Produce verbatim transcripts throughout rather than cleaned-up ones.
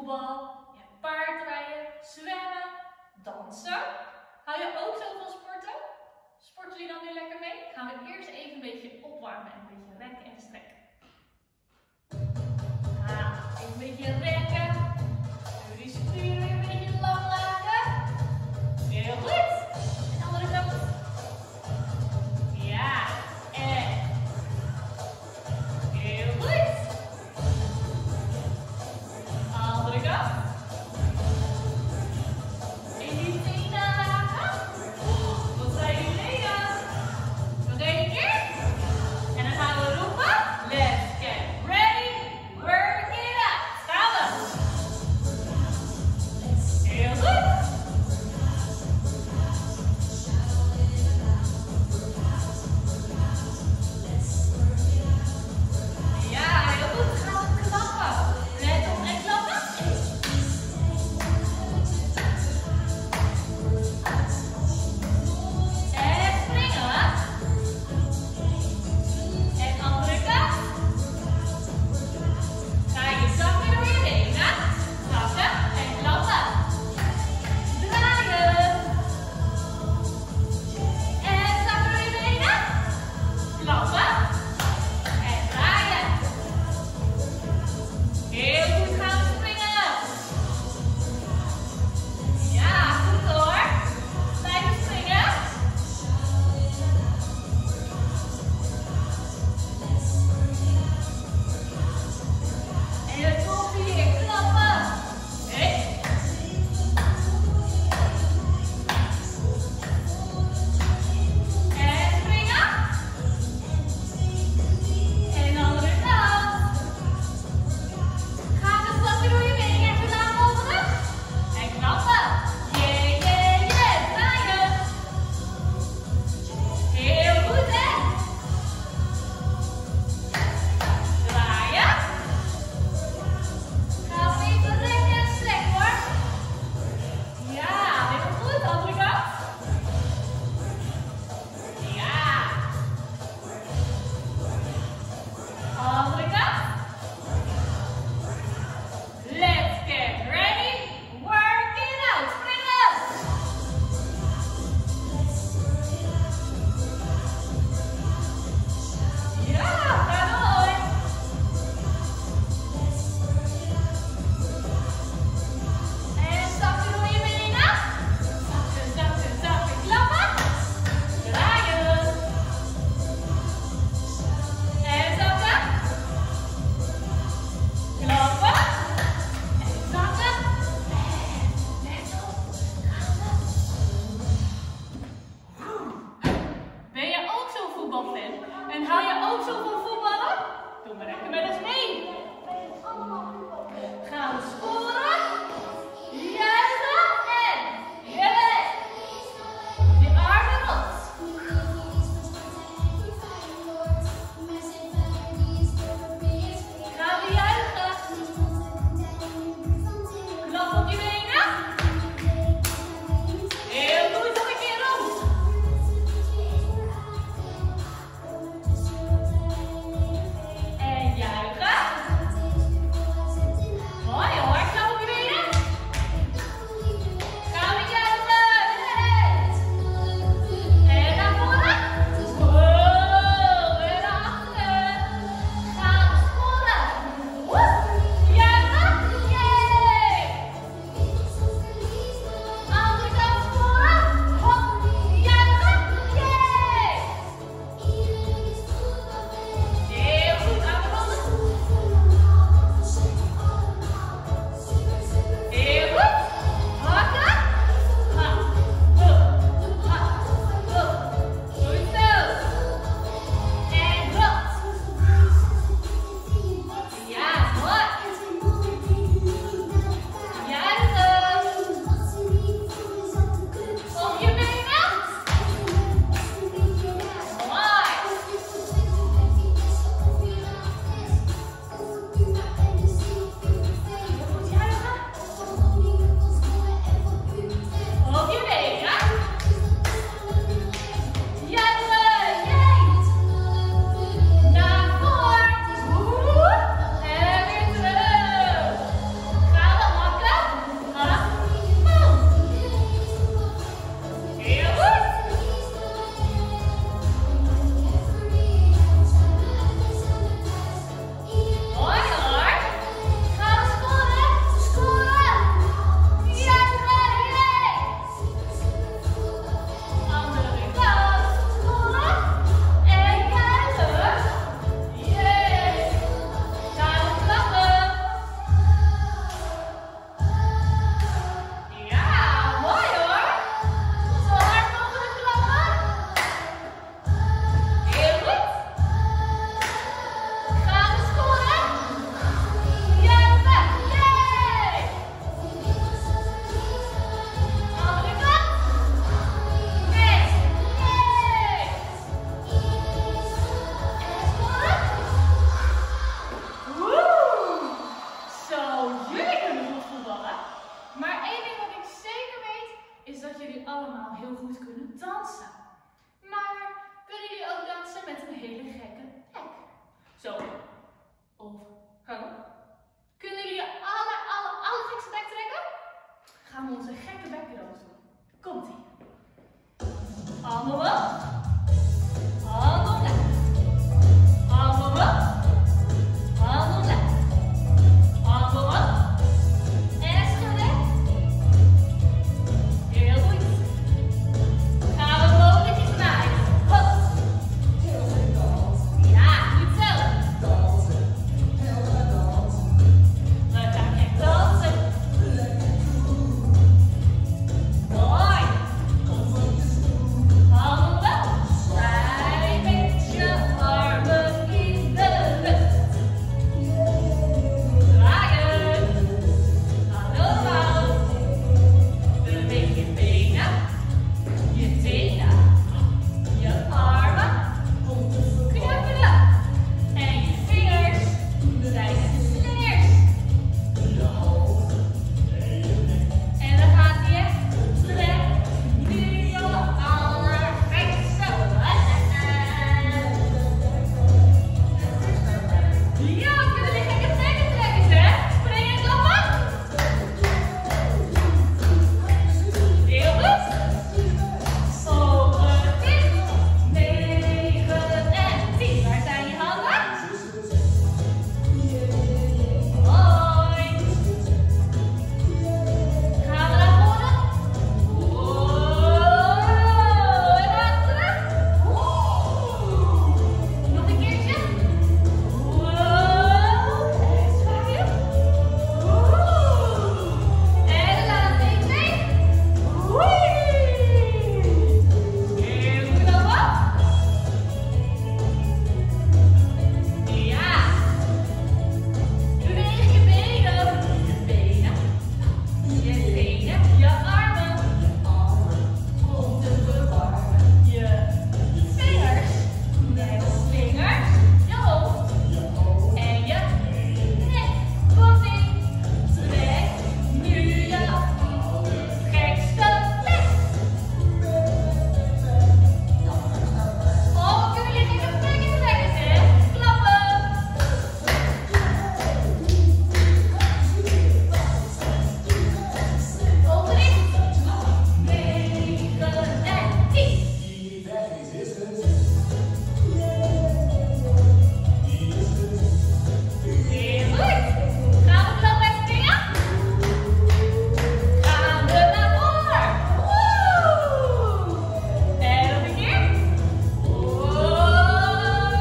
voetbal, je hebt paardrijden, zwemmen, dansen. Hou je ook zo van sporten? Sporten jullie dan nu lekker mee? Gaan we eerst even een beetje opwarmen en een beetje rekken en strekken. Ah, even een beetje rekken. Even die spieren weer een beetje lang laten. Heel goed. En andere kant. Ja, en. Heel goed. Andere kant. En die tenen lagen. Wat zijn jullie leden? Nog één keer. En dan gaan we roepen. Let's get ready. Work it out. Gaan we. gelijke bekken dan doen. Komt-ie. Handen omhoog. Handen omlaag. Handen omhoog. Handen omlaag. Handen omhoog. En schudden. Heel goed. Gaan we mogelijk draaien. Hop. Ja, goed zo. We gaan echt dansen. Mooi. Handen omhoog. Zij met je armen in de lucht. Draaien. Hallo, hallo. Beweeg je benen, je tenen, je armen. Knuffelen. En je vingers zijn de slingers. En dan gaat hij echt. Trek nu je allervetste. Ja, we kunnen weer gekke trekken trekken, hè? Springen en klappen. Heel goed. Ogen dicht. negen en tien. Waar zijn je handen? Mooi. Gaan we naar voren? Wow. En naar terug. Wow. Nog een keertje. Wow. En zwaaien. Wow. En de laatste één, twee. Wee. Heel goed allemaal. Ja. Beweeg je benen. Je benen. Je tenen. Je armen. Om te verwarmen. Je vingers. Met slingers. Je hoofd. En je nek. Komt-ie. Trek nu je gekste weg. Oh, kunnen jullie gekke trekken trekken, hè? Klappen. Ogen dicht. negen en tien. Heel goed. Gaan we klappen en springen? Gaan we naar voren. Woe! En nog een keer. Wow!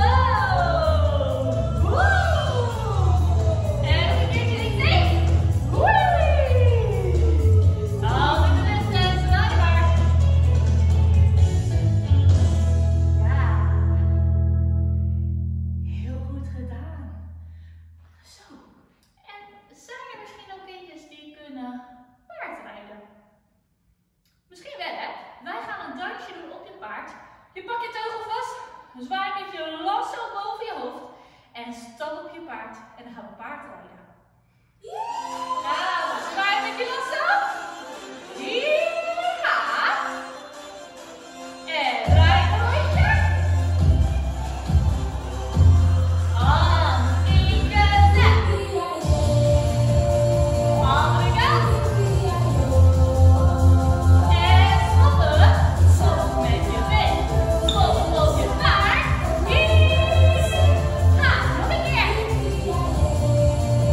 Woe! En nog een keertje die twee. Woei! Handen in de lucht en zwaai maar. Ja. Heel goed gedaan. Zo. En zijn er misschien ook kindjes die kunnen paardrijden? Misschien wel, hè? Wij gaan een dansje doen op je paard. Je pakt je teugel vast, zwaai met je lasso boven je hoofd en stap op je paard en dan gaan we paardrijden. Ja, zwaai met je lasso. Ja. En draai een rondje. Hand in je nek. Andere kant. En schoppen. Schop met je been. Schop op je paard. Ja, nog een keer.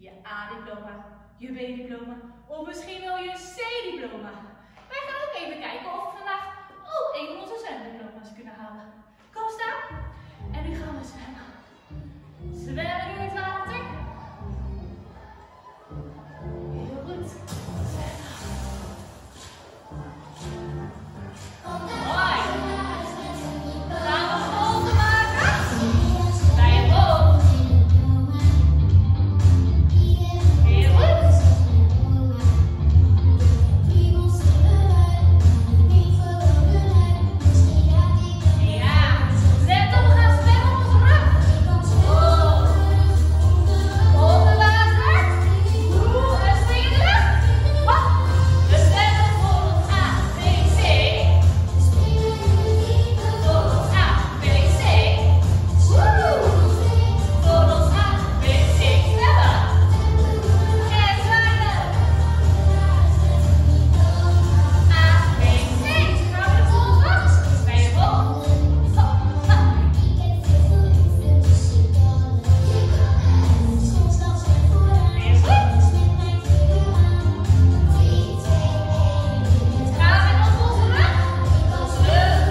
je A-diploma, je B-diploma of misschien wel je C-diploma. Wij gaan ook even kijken of we vandaag ook een van onze zwemdiploma's kunnen halen. Kom staan en nu gaan we zwemmen. Zwemmen door het water. Heel goed. Zwemmen. Mooi. Gaan we golven maken. Bij het boog. Heel goed. Ja, let op, we gaan zwemmen op onze rug. Oh. Onder water. Oeh, en spring in de lucht. Hop. We zwemmen volgens A, B, C. Volgens A, B, C. Woe. Volgens A, B, C. Zwemmen. En zwaaien. A, B, C. Gaan we de volgen? Bij je boog. Hop, hop. Heel goed. Gaan we op onze rug. Rug.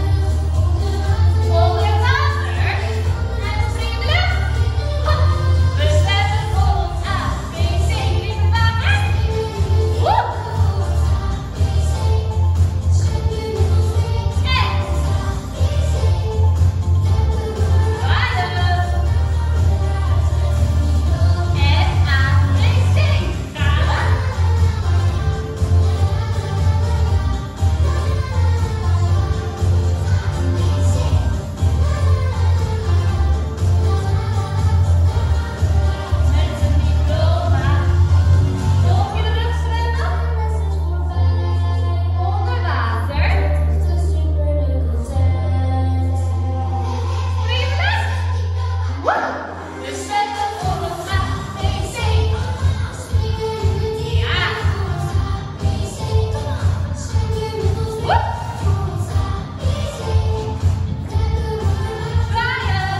Onder het water. En spring in de lucht. Hop. We zwemmen volgens A, B, C. In het water. Woe. En zwaaien. En A, B, C. Gaan we. Met een diploma. Volg je de rug zwemmen. Onder water. Spring in de lucht. Woe. We zwemmen volgens A, B, C. Ja. Woe. Zwaaien.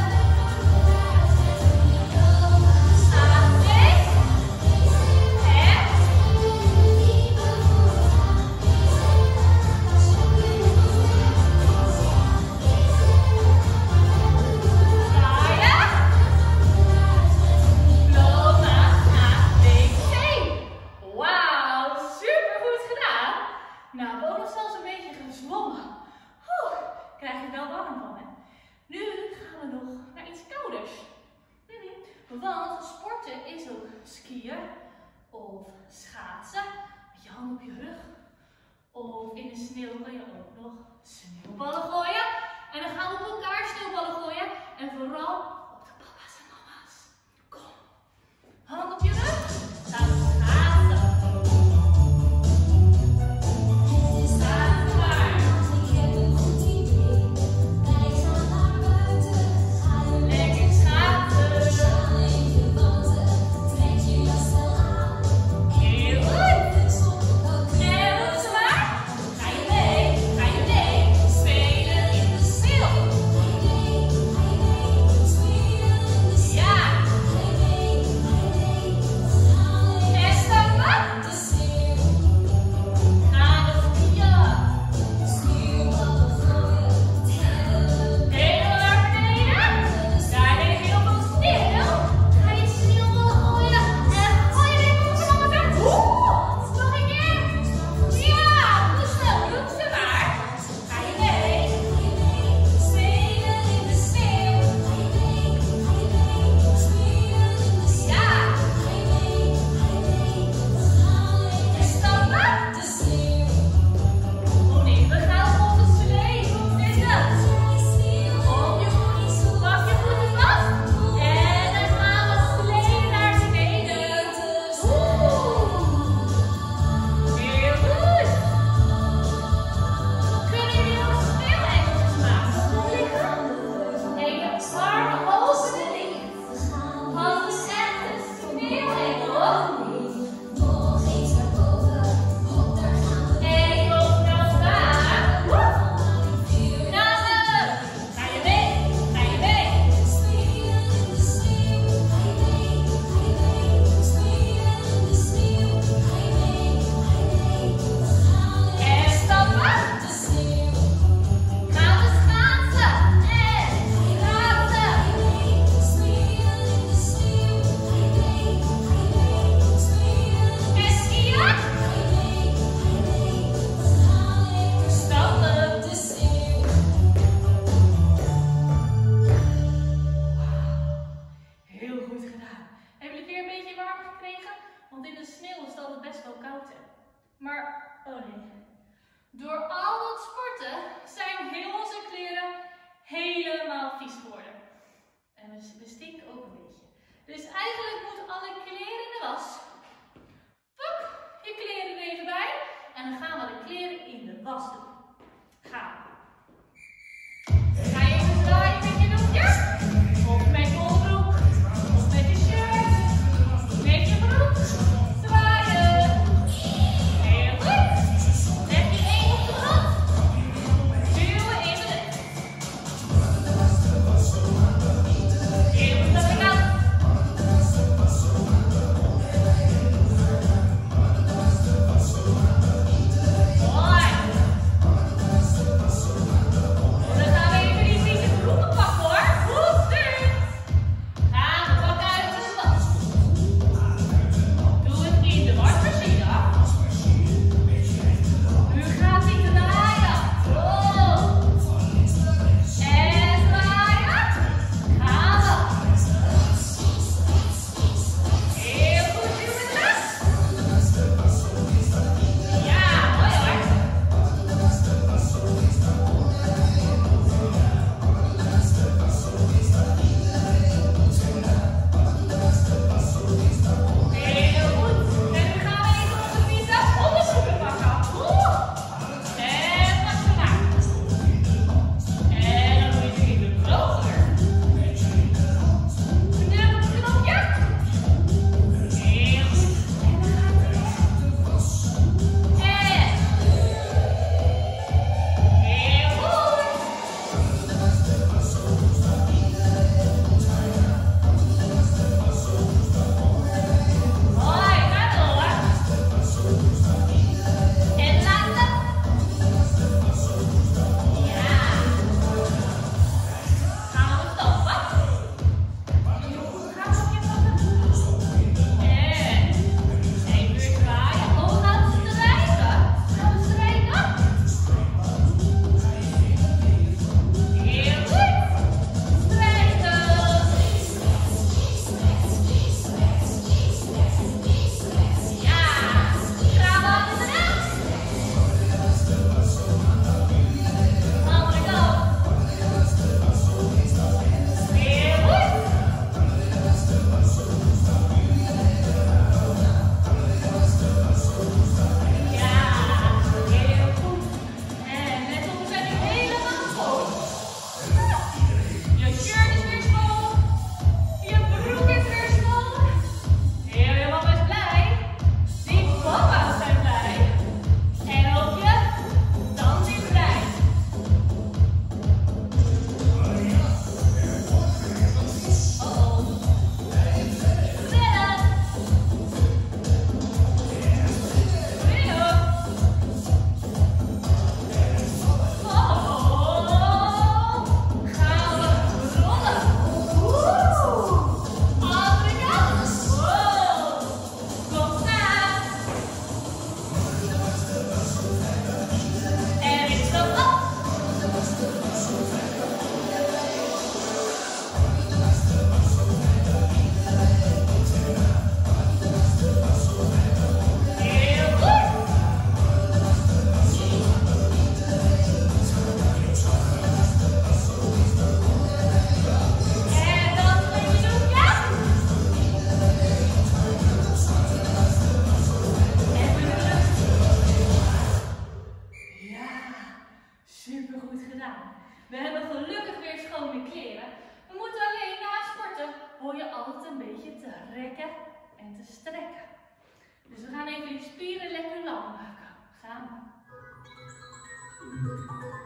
A, B. En. Zwaaien. Diploma A, B, C. Wauw, super goed gedaan. Nou, we hebben ook nog zelfs een beetje gezwommen. Oeh, krijg je wel warm van, hè? Nu gaan we nog naar iets kouders. Mhm. Want sporten is ook skiën of schaatsen met je hand op je rug. Of in de sneeuw kan je ook nog sneeuwballen gooien. En dan gaan we op elkaar sneeuwballen gooien. En vooral op de papa's en mama's. Kom. Hand op je rug. Gaan we schaatsen. Schaatsen maar. Lekker schaatsen. Heel goed. Sneeuw maar. Ga je mee? Ga je mee? Spelen in de sneeuw. beetje warm gekregen? Want in de sneeuw is het altijd best wel koud, hè. Maar, oh nee. Door al dat sporten zijn heel onze kleren helemaal vies geworden. En we, we stinken ook een beetje. Dus eigenlijk moeten alle kleren in de was. Pak je kleren er even bij. En dan gaan we de kleren in de was doen. Gaan we. Ga je even draaien met je broekje? Of met je onderbroek? Of met je shirt? Met je broek? Draaien. Heel goed. Leg je één op de grond. Duwen even weg. Heel goed aan de kant. We hebben gelukkig weer schone kleren. We moeten alleen na sporten, hoor je altijd een beetje te rekken en te strekken. Dus we gaan even die spieren lekker lang maken. Gaan we.